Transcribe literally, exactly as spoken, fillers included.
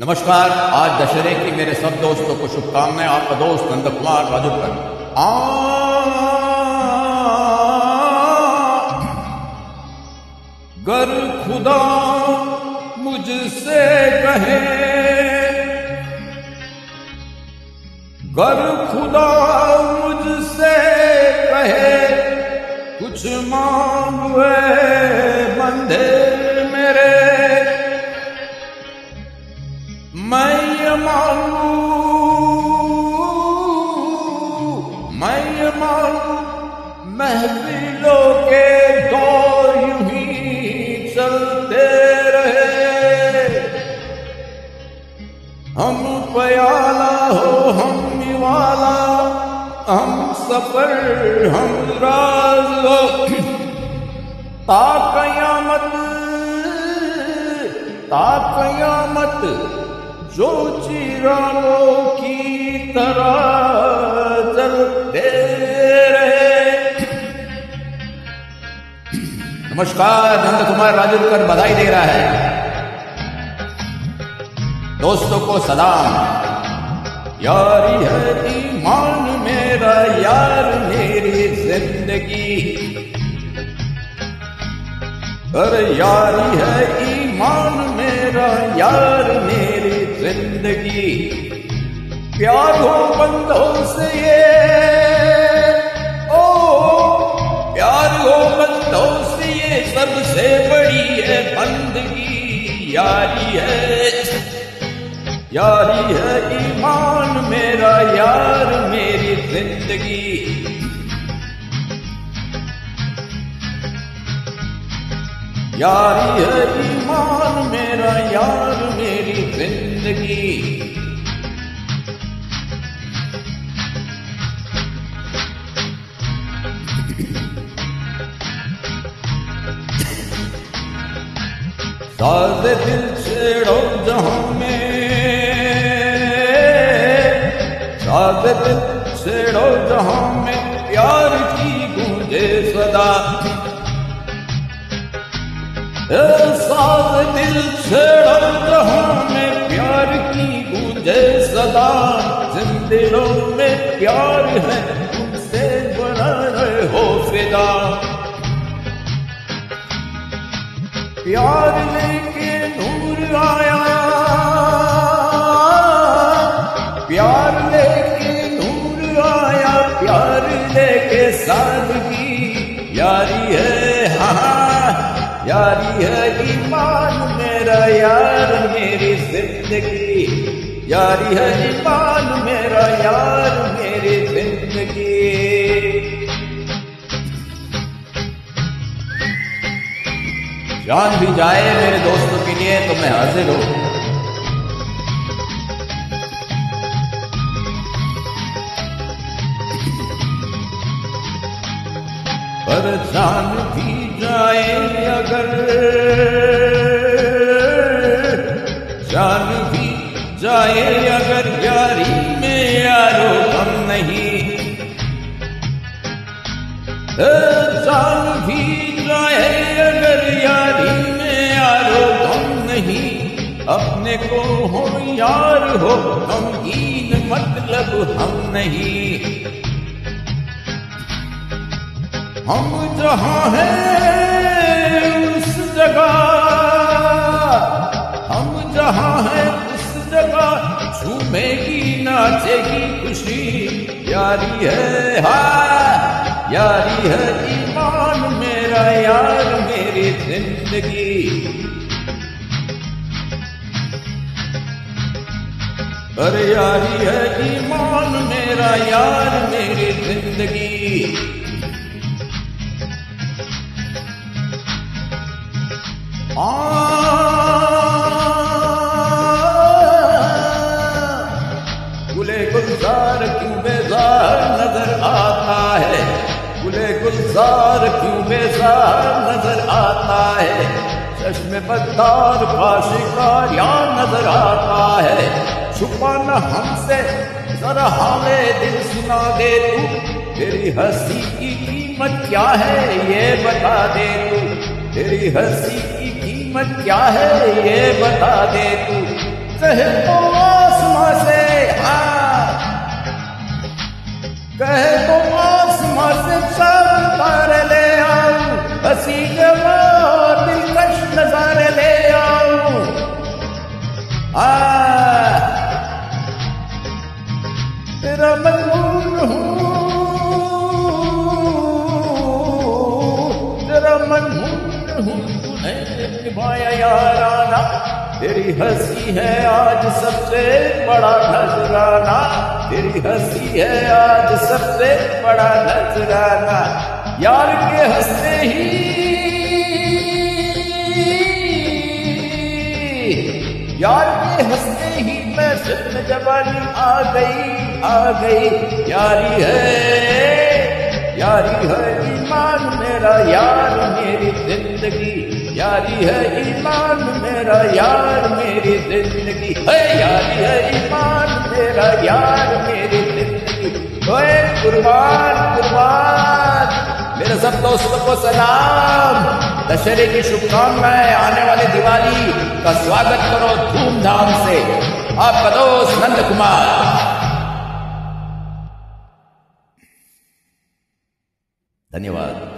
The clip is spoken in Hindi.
नमस्कार। आज दशहरे की मेरे सब दोस्तों को शुभकामनाएं। आपका दोस्त नंद कुमार राजूकर। गर खुदा मुझसे कहे, गर खुदा मुझसे कहे, कुछ मांगे बंदे मेरे, मैं ये मांगू, मैं ये मांगू, महफिलों के दौर यूं ही चलते रहे। हम प्याला हो, हम निवाला, हम सफर, हम राज हो, ता कयामत, ता कयामत जो चिरागों की तरह जलते रहे। नमस्कार। नंद कुमार राजूकर बधाई दे रहा है। दोस्तों को सलाम। यारी है ईमान मेरा, यार मेरी जिंदगी, अरे यारी है ईमान मेरा, यार मेरी जिंदगी। प्यार हो बंदों से ये, ओ प्यार हो बंदों से ये सबसे बड़ी है बंदगी। यारी है, यारी है ईमान मेरा, यार मेरी जिंदगी। यारी है ईमान मेरा, यार मेरी जिंदगी। साज दिल छेड़ो जहां में, साज दिल छेड़ो जहां में, प्यार की गूंजे सदा। साज दिल छेड़ो जहां में, प्यार की गूंजे सदा। जिन दिलों में प्यार है, तुमसे बड़ा रहे हो फिदा। प्यार लेके नूर आया, प्यार लेके नूर आया, प्यार लेके सादगी। यारी है हाँ, यारी है ईमान मेरा, यार मेरी जिंदगी। यारी है ईमान मेरा, यार मेरी जिंदगी। जान भी जाए मेरे दोस्तों के लिए तो मैं हाजिर हूं। पर जान भी जाए अगर, जान भी जाए अगर, यारी में यारो हम नहीं। जान भी जाए अगर, यारी में यारो हम नहीं। अपने को हो यार हो, गमगीन मतलब हम नहीं। हम जहां हैं उस जगह, हम जहां हैं उस जगह, झूमेगी नाचेगी खुशी। यारी है हाँ, यारी है ईमान मेरा, यार मेरी जिंदगी। अरे यारी है ईमान मेरा, यार मेरी जिंदगी। गुले गुलजार क्यों बेजार नजर आता है, गुले गुलजार क्यों बेजार नजर आता है। चश्मे बद्दार का शिकार या नजर आता है। छुपाना हमसे जरा हाले दिल सुना दे तू, तेरी हंसी की कीमत क्या है ये बता दे तू। तेरी हंसी की कीमत क्या है ये बता दे तू। कहे तो आसमां से, हाँ कहे तो आसमां से सब तारे ले आऊं, हंसी जवां दिलकश नजारे ले आऊं। हाँ तेरा मजनून हूँ, तेरा मजनून हूँ, तूने निभाया याराना, तेरी हंसी है आज सबसे बड़ा नजराना, तेरी हंसी है आज सबसे बड़ा नजराना। यार के हंसते ही, यार के हंसते ही मैं सिर्फ जवानी आ गई, आ गई। यारी है, यारी है ईमान मेरा, यार मेरी जिंदगी, यारी है ईमान मेरा, यार मेरी जिंदगी है, यारी है ईमान मेरा, यार मेरी जिंदगी। ओए कुर्बान कुर्बान, मेरे सब दोस्तों को सलाम, दशहरे की शुभकामनाएं। आने वाली दिवाली का स्वागत करो धूमधाम से। आपका दोस्त नंद कुमार। धन्यवाद।